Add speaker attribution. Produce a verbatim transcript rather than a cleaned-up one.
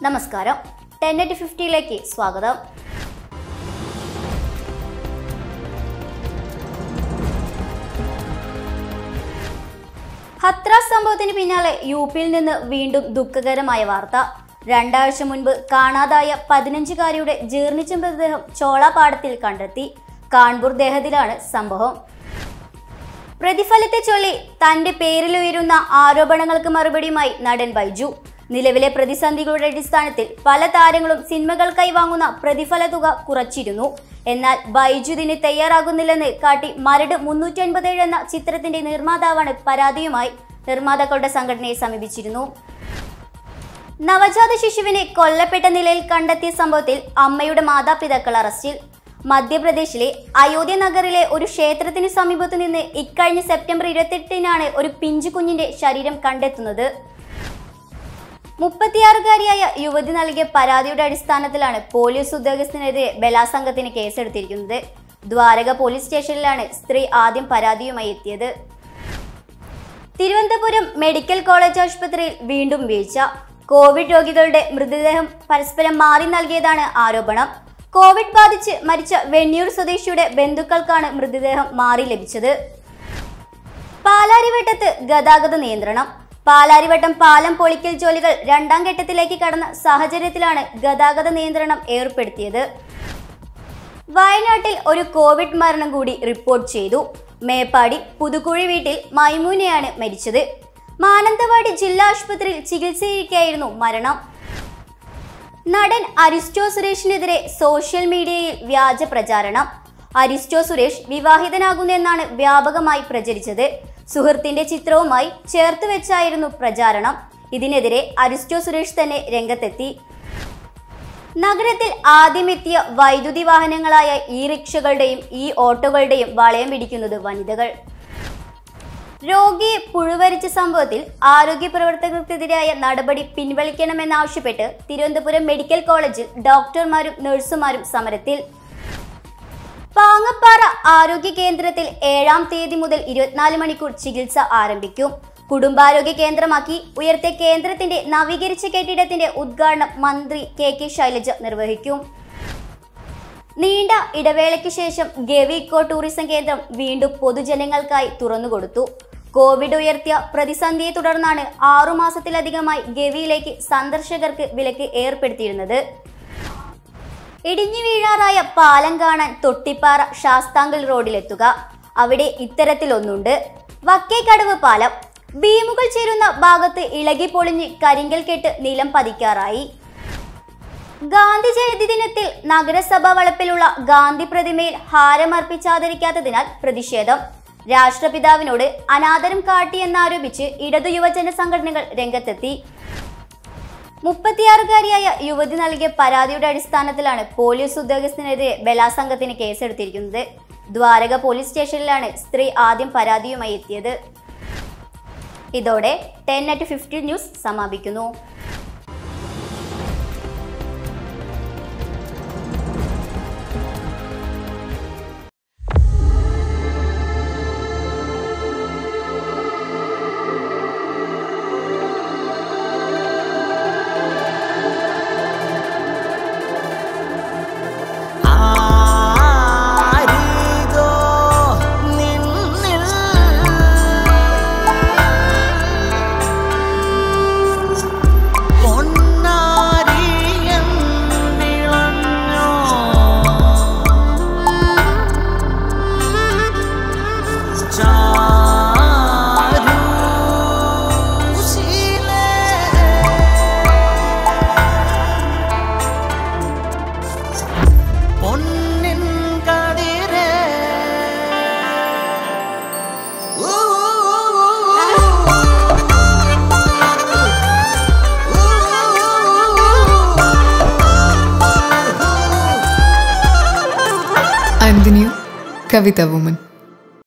Speaker 1: നമസ്കാരം. Ten eight ഫിഫ്റ്റിയിലേക്ക് സ്വാഗതം. ഹത്രാസ് സംഭവത്തിന് പിന്നാലെ യു പിയിൽ നിന്ന് വീണ്ടും ദുഃഖകരമായ വാർത്ത. രണ്ടാഴ്ച മുൻപ് കാണാതായ പതിനഞ്ചുകാരിയുടെ ജീർണിച്ച മൃതദേഹം ചോളാപാടത്തിൽ കണ്ടെത്തി. കാൺപൂർ ദേഹത്തിലാണ് സംഭവം. പ്രതിഫലത്തെ ചൊല്ലി തന്റെ പേരിലുയരുന്ന ആരോപണങ്ങൾക്ക് മറുപടിയുമായി നടൻ ബൈജു. നിലവിലെ പ്രതിസന്ധികളുടെ അടിസ്ഥാനത്തിൽ പല താരങ്ങളും സിനിമകൾക്കായി വാങ്ങുന്ന പ്രതിഫല തുക കുറച്ചിരുന്നു. എന്നാൽ ബൈജു ഇതിന് തയ്യാറാകുന്നില്ലെന്ന് കാട്ടി മരട് മുന്നൂറ്റി അൻപത്തേഴ് എന്ന ചിത്രത്തിന്റെ നിർമ്മാതാവാണ് പരാതിയുമായി നിർമ്മാതാക്കളുടെ സംഘടനയെ സമീപിച്ചിരുന്നു. നവജാത ശിശുവിനെ കൊല്ലപ്പെട്ട നിലയിൽ കണ്ടെത്തിയ സംഭവത്തിൽ അമ്മയുടെ മാതാപിതാക്കൾ അറസ്റ്റിൽ. മധ്യപ്രദേശിലെ അയോധ്യ നഗറിലെ ഒരു ക്ഷേത്രത്തിന് സമീപത്തു നിന്ന് ഇക്കഴിഞ്ഞ സെപ്റ്റംബർ ഇരുപത്തെട്ടിനാണ് ഒരു പിഞ്ചു കുഞ്ഞിന്റെ ശരീരം കണ്ടെത്തുന്നത്. മുപ്പത്തിയാറുകാരിയായ യുവതി നൽകിയ പരാതിയുടെ അടിസ്ഥാനത്തിലാണ് പോലീസ് ഉദ്യോഗസ്ഥനെതിരെ ബലാത്സംഗത്തിന് കേസെടുത്തിരിക്കുന്നത്. ദ്വാരക പോലീസ് സ്റ്റേഷനിലാണ് സ്ത്രീ ആദ്യം പരാതിയുമായി എത്തിയത്. തിരുവനന്തപുരം മെഡിക്കൽ കോളേജ് ആശുപത്രിയിൽ വീണ്ടും വീഴ്ച. കോവിഡ് രോഗികളുടെ മൃതദേഹം പരസ്പരം മാറി നൽകിയതാണ് ആരോപണം. കോവിഡ് ബാധിച്ച് മരിച്ച വെണ്ണിയൂർ സ്വദേശിയുടെ ബന്ധുക്കൾക്കാണ് മൃതദേഹം മാറി ലഭിച്ചത്. പാലാരിവട്ടത്ത് ഗതാഗത നിയന്ത്രണം. പാലാരിവട്ടം പാലം പൊളിക്കൽ ജോലികൾ രണ്ടാം ഘട്ടത്തിലേക്ക് കടന്ന സാഹചര്യത്തിലാണ് ഗതാഗത നിയന്ത്രണം ഏർപ്പെടുത്തിയത്. വയനാട്ടിൽ ഒരു കോവിഡ് മരണം കൂടി റിപ്പോർട്ട് ചെയ്തു. മേപ്പാടി പുതുക്കുഴി വീട്ടിൽ മൈമൂനയാണ് മരിച്ചത്. മാനന്തവാടി ജില്ലാ ആശുപത്രിയിൽ ചികിത്സയിലിരിക്കെയായിരുന്നു മരണം. നടൻ അരിസ്റ്റോ സുരേഷിനെതിരെ സോഷ്യൽ മീഡിയയിൽ വ്യാജ പ്രചാരണം. അരിസ്റ്റോ സുരേഷ് വിവാഹിതനാകുന്നെന്നാണ് വ്യാപകമായി പ്രചരിച്ചത്. സുഹൃത്തിന്റെ ചിത്രവുമായി ചേർത്ത് വെച്ചായിരുന്നു പ്രചാരണം. ഇതിനെതിരെ അരിസ്റ്റോ സുരേഷ് തന്നെ രംഗത്തെത്തി. നഗരത്തിൽ ആദ്യമെത്തിയ വൈദ്യുതി വാഹനങ്ങളായ ഇ റിക്ഷകളുടെയും ഇ ഓട്ടോകളുടെയും വളയം പിടിക്കുന്നത് വനിതകൾ. രോഗിയെ പുഴുവരിച്ച സംഭവത്തിൽ ആരോഗ്യ പ്രവർത്തകർക്കെതിരായ നടപടി പിൻവലിക്കണമെന്നാവശ്യപ്പെട്ട് തിരുവനന്തപുരം മെഡിക്കൽ കോളേജിൽ ഡോക്ടർമാരും നഴ്സുമാരും സമരത്തിൽ. പാങ്ങപ്പാറ ആരോഗ്യ കേന്ദ്രത്തിൽ ഏഴാം തീയതി മുതൽ ഇരുപത്തിനാല് മണിക്കൂർ ചികിത്സ ആരംഭിക്കും. കുടുംബാരോഗ്യ കേന്ദ്രമാക്കി ഉയർത്തിയ കേന്ദ്രത്തിന്റെ നവീകരിച്ച കെട്ടിടത്തിന്റെ ഉദ്ഘാടനം മന്ത്രി കെ കെ ശൈലജ നിർവഹിക്കും. നീണ്ട ഇടവേളയ്ക്ക് ശേഷം ഗവി ഇക്കോ ടൂറിസം കേന്ദ്രം വീണ്ടും പൊതുജനങ്ങൾക്കായി തുറന്നുകൊടുത്തു. കോവിഡ് ഉയർത്തിയ പ്രതിസന്ധിയെ തുടർന്നാണ് ആറുമാസത്തിലധികമായി ഗവിയിലേക്ക് സന്ദർശകർക്ക് വിലക്ക് ഏർപ്പെടുത്തിയിരുന്നത്. ഇടിഞ്ഞു വീഴാറായ പാലം കാണാൻ തൊട്ടിപ്പാറ ശാസ്താംകൽ റോഡിലെത്തുക. അവിടെ ഇത്തരത്തിലൊന്നുണ്ട്. വക്കേക്കടവ് പാലം. ബീമുകൾ ചേരുന്ന ഭാഗത്ത് ഇളകി പൊളിഞ്ഞ് കരിങ്കൽ കെട്ട് നിലം പതിക്കാറായി. ഗാന്ധി ജയന്തി ദിനത്തിൽ നഗരസഭ വളപ്പിലുള്ള ഗാന്ധി പ്രതിമയിൽ ഹാരമർപ്പിച്ചാദരിക്കാത്തതിനാൽ പ്രതിഷേധം. രാഷ്ട്രപിതാവിനോട് അനാദരം കാട്ടിയെന്നാരോപിച്ച് ഇടതു യുവജന സംഘടനകൾ രംഗത്തെത്തി. മുപ്പത്തിയാറുകാരിയായ യുവതി നൽകിയ പരാതിയുടെ അടിസ്ഥാനത്തിലാണ് പോലീസ് ഉദ്യോഗസ്ഥനെതിരെ ബലാത്സംഗത്തിന് കേസെടുത്തിരിക്കുന്നത്. ദ്വാരക പോലീസ് സ്റ്റേഷനിലാണ് സ്ത്രീ ആദ്യം പരാതിയുമായി എത്തിയത്. ഇതോടെ ടെൻ അറ്റ് ഫിഫ്റ്റി ന്യൂസ് സമാപിക്കുന്നു.
Speaker 2: I'm the new Kavita woman.